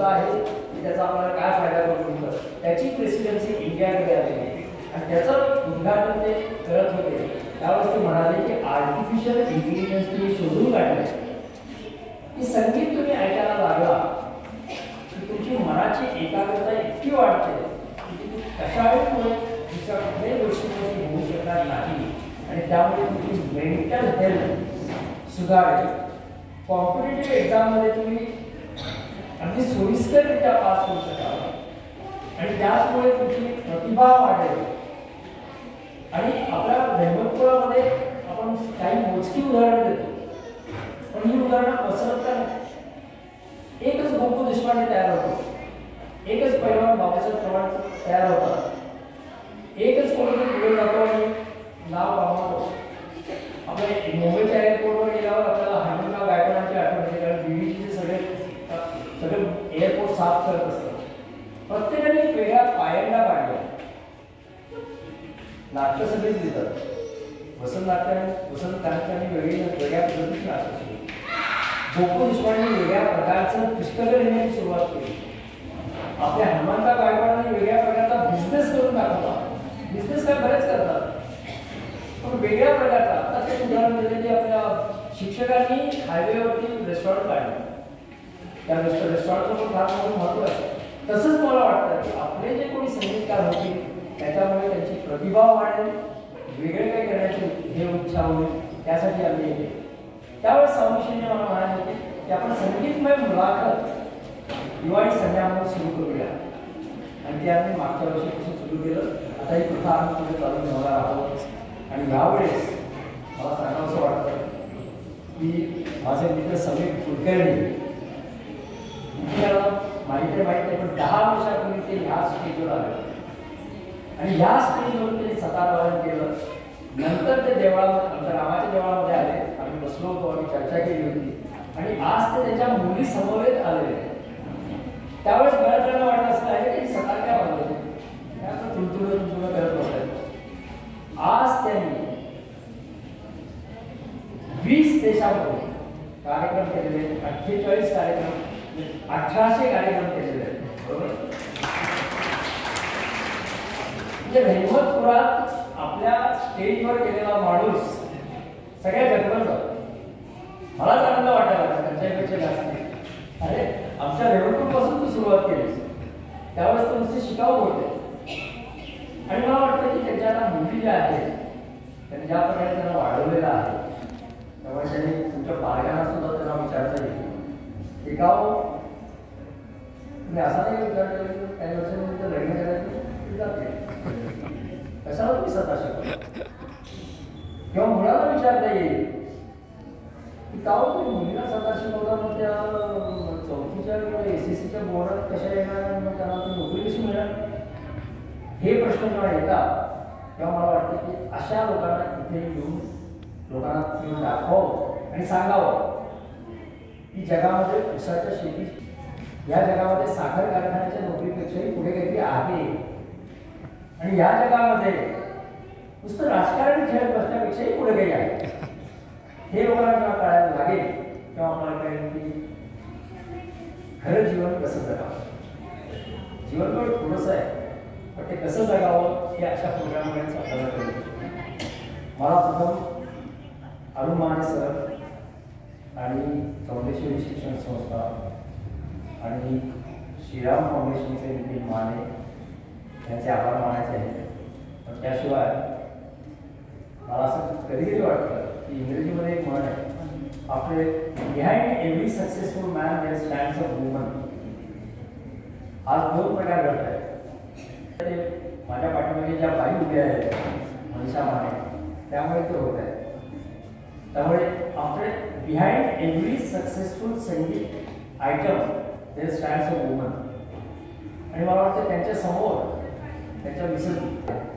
होतं आहे की त्याचा आपल्याला काय फायदा करू शकतो, त्याची प्रेसिडेन्सी इंडियाकडे आलेली आहे आणि त्याचं उद्घाटन ते करत होते. त्यावेळेस ते म्हणाले की आर्टिफिशियल इंटेलिजन्स तुम्ही शोधून काढले की संगीत तुम्ही ऐकायला लागला की तुमची मनाची एकाग्रता इतकी वाढते की तुम्ही कशाही पुढे दुसऱ्या कुठल्याही गोष्टीमध्ये होऊ शकणार नाही आणि त्यामुळे तुमची मेंटल हेल्थ सुधारेल. कॉम्पिटेटिव्ह एक्झाममध्ये तुम्ही अगदी सोयीस्कररित्या पास होऊ शकाल आणि त्याचमुळे तुमची प्रतिभा वाढेल. आणि आपल्या दैवत्वामध्ये आपण काही मोजकी उदाहरणं देतो, पण ही उदाहरणं पसरत का नाही. एकच गोपू देशपांडे तयार होतो, एकच पैलवान बाबासाहेब चव्हाण तयार होतात, एकच कोणीतरी पुढे जातो आणि नाव पावतो. आपल्या मुंबईच्या एअरपोर्टवर गेल्यावर आपल्याला हनुमंतराव गायकवाडांची आठवण येते, कारण बीबीसीचे सगळे एअरपोर्ट साफ करत असतात. प्रत्येकाने वेगळ्या पायंडा काढल्या. नाट्य सगळेच लिहितात. वसंत क्रांतीने वेगळ्या पद्धतीची नाट्य सुरू. गोपू देशपांडे वेगळ्या प्रकारचं पुस्तकं लिहिण्याची सुरुवात केली. आपल्या हनुमंतराव गायकवाडांनी वेगळ्या प्रकारचा बिझनेस करून दाखवला. बिझनेस काय बरेच करतात, पण वेगळ्या प्रकारचा. आता ते उदाहरण दिले की आपल्या शिक्षकांनी हायवेवरती रेस्टॉरंट काढलं. त्या रेस्टॉरंटचं पण फार मोठं महत्त्व आहे. तसंच मला वाटतं की आपले जे कोणी संगीतकार होतील त्याच्यामुळे त्यांची प्रतिभा वाढेल, वेगळे काही करण्याची हे इच्छा होईल. त्यासाठी आम्ही येते. त्यावेळेस स्वामीश्रीने मला म्हणाले होते की आपण संगीतमय मुलाखत दिवाळी संध्या म्हणून सुरू करूया आणि ते आम्ही मागच्या वर्षीपासून सुरू केलं. आता ही प्रथा आम्ही पुढे चालू ठेवणार आहोत. आणि यावेळेस मला सांगावंसं वाटतं की माझे मित्र समीर कुलकर्णी माहिती नाही, पण 10 वर्षापूर्वी ते ह्या स्टेजवर आले आणि ह्या स्टेजवर त्यांनी सतारवादन केलं. नंतर ते देवळामध्ये, आमच्या रामाच्या देवळामध्ये आले. आम्ही बसलो होतो, आम्ही चर्चा केली होती आणि आज ते त्यांच्या मुली समवेत आलेले. त्यावेळेस बऱ्याच जणांना वाटत असं आहे की सतार काय वाजवते, असं तुळतुळं करत बसायचं. आज त्यांनी 20 देशामध्ये कार्यक्रम केलेले, 48 कार्यक्रम, 1800 कार्यक्रम केलेले आहेत. बरोबर. म्हणजे रहिमतपुरात आपल्या स्टेजवर गेलेला माणूस सगळ्या जगभर जातो. मलाच आनंद वाटायला लागला त्यांच्यापेक्षा जास्त. अरे आमच्या रहिमतपूरपासून तू सुरुवात केलीस, त्यावेळेस तर नुसते शिकाऊ होते. आणि मला वाटतं की त्यांच्या आता मुली ज्या आहेत त्यांनी ज्या प्रकारे त्यांना वाढवलेलं आहे, त्यामुळे त्यांनी तुमच्या बालकांना सुद्धा त्यांना विचारता येईल की गाव तुम्ही असा नाही विचारलं की काही वर्षांनी लग्न करायचं जाते, कशाला तुम्ही स्वतः शिकवता. किंवा मुलाला विचारता येईल की गाव तुम्ही मुलीला स्वतः शिकवता, मग त्या 4थीच्या किंवा SSCच्या बोर्डात कशा येणार, मग त्यांना ती नोकरी कशी मिळणार. हे प्रश्न जेव्हा येतात तेव्हा मला वाटतं की अशा लोकांना इथे येऊन लोकांना येऊन दाखवावं आणि सांगावं की जगामध्ये ऊसाच्या शेती, या जगामध्ये साखर कारखान्याच्या नोकरीपेक्षाही पुढे काहीतरी आहे आणि या जगामध्ये नुसतं राजकारण खेळत बसण्यापेक्षाही पुढे काही आहे. हे लोकांना जेव्हा कळायला लागेल तेव्हा आम्हाला कळेल की खरं जीवन कसं जगावं. जीवन पण थोडंसं आहे, पण ते कसं जगावं हे अशा प्रोग्राममुळेच आपल्याला कळेल. मला प्रथम अरुण माने सर आणि चौंडेश्वरी शिक्षण संस्था आणि श्रीराम फाउंडेशनचे नितीन माने यांचे आभार मानायचे आहेत. पण त्याशिवाय मला असं कधीकधी वाटतं की इंग्रजीमध्ये एक म्हण आहे, आपले behind every successful man there stands a woman. आज 2 प्रकार घडत आहेत. माझ्या पाठीमागे ज्या बाई उभ्या आहेत मनीषा माने, त्यामुळे ते होत आहे. त्यामुळे आपले बिहाइंड एव्हरी सक्सेसफुल संगीत item there stands a woman. आणि मला वाटतं त्यांच्या समोर त्यांच्या मिसेस